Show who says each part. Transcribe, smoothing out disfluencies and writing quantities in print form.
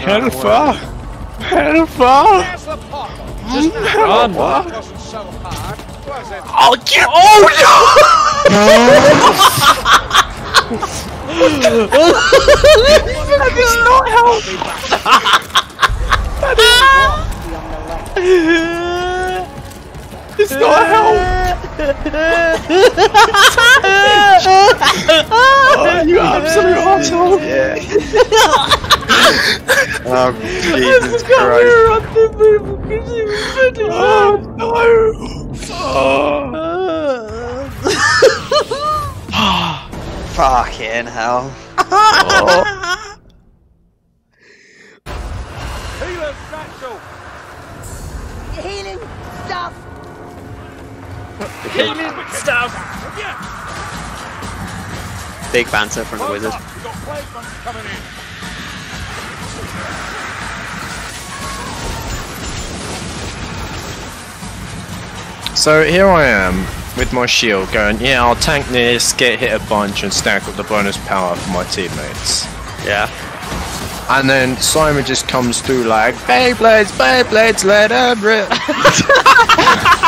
Speaker 1: Helfer! Helfer!
Speaker 2: Run!
Speaker 1: I'll get. Oh no! That does not help! It's not help! Oh, you absolute asshole!
Speaker 3: Yeah. Oh, Jesus Christ.
Speaker 1: Oh no! Oh.
Speaker 3: Fucking hell.
Speaker 1: Oh.
Speaker 4: Healing stuff.
Speaker 2: Healing stuff!
Speaker 3: Big banter from the wizard.
Speaker 1: So here I am with my shield going, yeah, I'll tank this, get hit a bunch and stack up the bonus power for my teammates.
Speaker 3: Yeah.
Speaker 1: And then Simon just comes through like, Beyblades, Beyblades, let 'em rip.